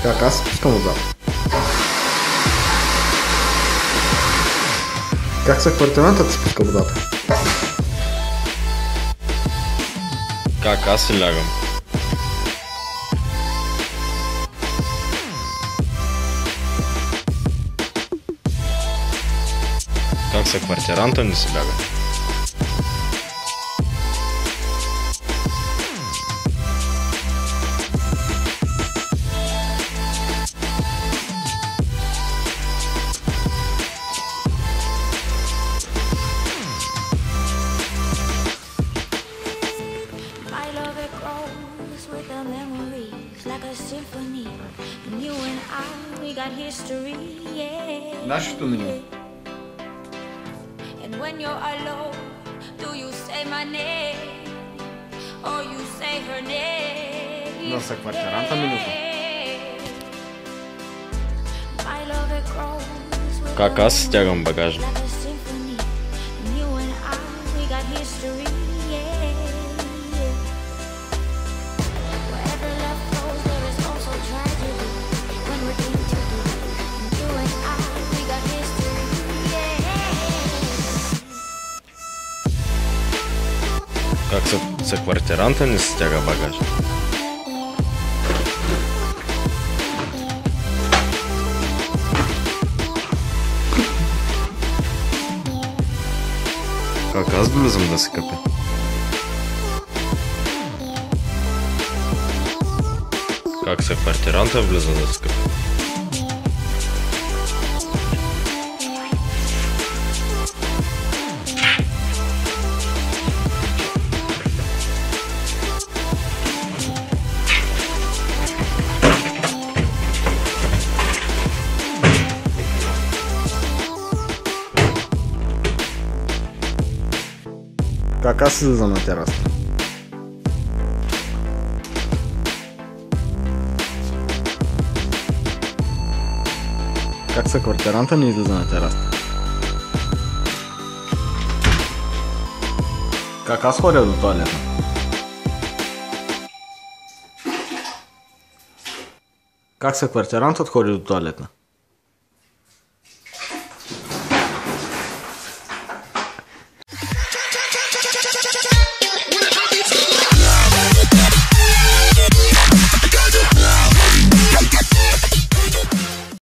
Как аз спускам отзад? Как се квартирантът спуска водата? Как аз си лягам? Как се квартиранта не си ляга? Нашето меню. Но са квартиранта менюто. Как аз стягам багажа? Как се квартиранта не стяга багажа? Как аз влизам да се къпя? Как се квартиранта влиза да се къпя? Как аз излизам на терасата? Как се квартиранта не излиза на терасата? Как аз ходя до тоалетна? Как се квартирантът ходи до тоалетна?